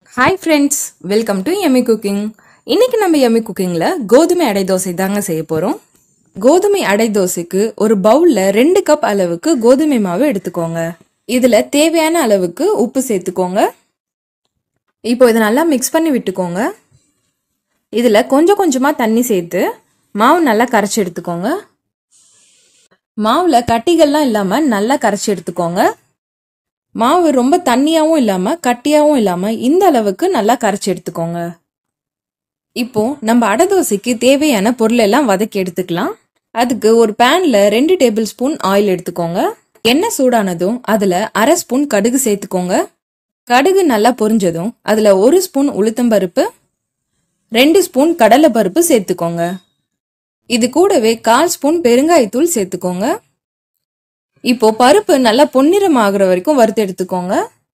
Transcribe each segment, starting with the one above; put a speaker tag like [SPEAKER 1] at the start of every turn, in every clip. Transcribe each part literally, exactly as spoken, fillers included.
[SPEAKER 1] Hi friends, welcome to Yummy Cooking. இன்னைக்கு நம்ம Yummy Cookingல கோதுமை அடை தோசை தாங்க செய்ய போறோம். கோதுமை அடை தோசைக்கு ஒரு பவுல்ல ரெண்டு கப் அளவுக்கு கோதுமை மாவு எடுத்துக்கோங்க. இதுல தேவையான அளவுக்கு உப்பு சேர்த்துக்கோங்க. இப்போ இத நல்லா mix பண்ணி விட்டுக்கோங்க. இதுல கொஞ்சம் கொஞ்சமா தண்ணி சேர்த்து மாவு நல்லா கரைச்சு எடுத்துக்கோங்க. மாவுல கட்டிகள்லாம் இல்லாம நல்லா கரைச்சு எடுத்துக்கோங்க. மாவு ரொம்ப தண்ணியாவும் இல்லாம கட்டியாவும் இல்லாம இந்த அளவுக்கு நல்லா கரைச்சு எடுத்துக்கோங்க. இப்போ நம்ம அடை தோசைக்கு தேவையான பொருள் எல்லாம் வதக்கி எடுத்துக்கலாம். அதுக்கு ஒரு பேன்ல ரெண்டு டேபிள் ஸ்பூன் ஆயில் எடுத்துக்கோங்க. எண்ணெய் சூடானதும் அதுல அரை ஸ்பூன் கடுகு சேர்த்துக்கோங்க. கடுகு நல்லா பொரிஞ்சதும் அதுல ஒரு ஸ்பூன் உளுத்தம்பருப்பு, ரெண்டு ஸ்பூன் கடலை பருப்பு சேர்த்துக்கோங்க. இது கூடவே கால் ஸ்பூன் பெருங்காயத்தூள் சேர்த்துக்கோங்க. இப்போ பருப்பு நல்லா பொன்னிறம் ஆகுற வரைக்கும் வறுத்து எடுத்துக்கோங்க.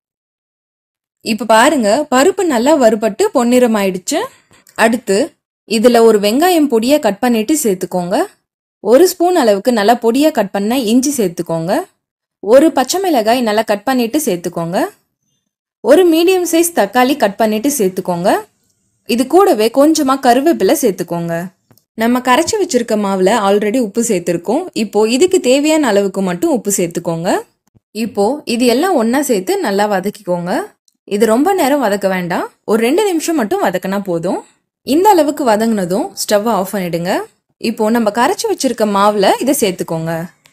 [SPEAKER 1] இப்ப பாருங்க, பருப்பு நல்லா வறுபட்டு பொன்னிறம் ஆயிடுச்சு. அடுத்து இதுல ஒரு வெங்காயம் பொடியா கட் பண்ணிட்டு சேர்த்துக்கோங்க. ஒரு ஸ்பூன் அளவுக்கு நல்லா பொடியா கட் பண்ண இஞ்சி சேர்த்துக்கோங்க. ஒரு பச்சை மிளகாய் நல்லா கட் பண்ணிட்டு சேர்த்துக்கோங்க. ஒரு மீடியம் சைஸ் தக்காளி கட் பண்ணிட்டு சேர்த்துக்கோங்க. இது கூடவே கொஞ்சமா கருவேப்பிலை சேர்த்துக்கோங்க. நம்ம கரைச்சி வச்சிருக்க மாவுல ஆல்ரெடி உப்பு சேர்த்திருக்கோம். இப்போ இதுக்கு தேவையான அளவுக்கு மட்டும் உப்பு சேர்த்துக்கோங்க. இப்போ இது எல்லாம் ஒன்னா சேர்த்து நல்லா வதக்கிக்கோங்க. இது ரொம்ப நேரம் வதக்க வேண்டாம், ஒரு ரெண்டு நிமிஷம் மட்டும் வதக்கினா போதும். இந்த அளவுக்கு வதங்கினதும் ஸ்டவ் ஆஃப் பண்ணிடுங்க. இப்போ நம்ம கரைச்சி வச்சிருக்க மாவுல இதை சேர்த்துக்கோங்க.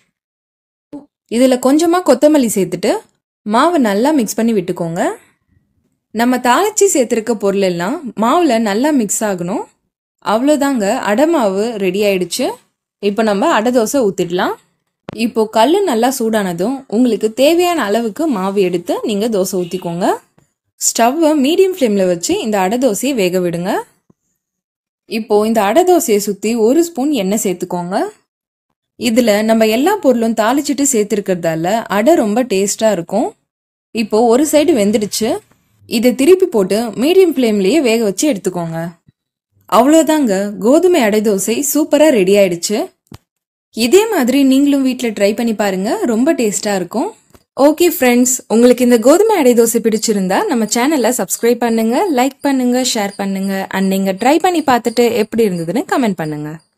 [SPEAKER 1] இதுல கொஞ்சமா கொத்தமல்லி சேர்த்துட்டு மாவை நல்லா மிக்ஸ் பண்ணி விட்டுக்கோங்க. நம்ம தாளிச்சு சேர்த்திருக்க பொருள் எல்லாம் மாவுல நல்லா மிக்ஸ் ஆகணும். அவ்வளோதாங்க, அடை மாவு ரெடி ஆயிடுச்சு. இப்போ நம்ம அடை தோசை ஊற்றிடலாம். இப்போ கல் நல்லா சூடானதும் உங்களுக்கு தேவையான அளவுக்கு மாவு எடுத்து நீங்கள் தோசை ஊற்றிக்கோங்க. ஸ்டவ்வை மீடியம் ஃப்ளேமில் வச்சு இந்த அடை தோசையை வேக விடுங்க. இப்போ இந்த அடை தோசையை சுற்றி ஒரு ஸ்பூன் எண்ணெய் சேர்த்துக்கோங்க. இதில் நம்ம எல்லா பொருளும் தாளிச்சிட்டு சேர்த்துருக்கிறதால அடை ரொம்ப டேஸ்டாக இருக்கும். இப்போ ஒரு சைடு வெந்துடுச்சு. இதை திருப்பி போட்டு மீடியம் ஃப்ளேம்லேயே வேக வச்சு எடுத்துக்கோங்க. அவ்வளோதாங்க, கோதுமை அடை தோசை சூப்பரா ரெடி ஆயிடுச்சு. இதே மாதிரி நீங்களும் வீட்டில் ட்ரை பண்ணி பாருங்க, ரொம்ப டேஸ்டா இருக்கும். ஓகே ஃப்ரெண்ட்ஸ், உங்களுக்கு இந்த கோதுமை அடை தோசை பிடிச்சிருந்தா நம்ம சேனலை சப்ஸ்கிரைப் பண்ணுங்க, லைக் பண்ணுங்க, ஷேர் பண்ணுங்க. அண்ட் நீங்க ட்ரை பண்ணி பார்த்துட்டு எப்படி இருந்ததுன்னு கமெண்ட் பண்ணுங்க.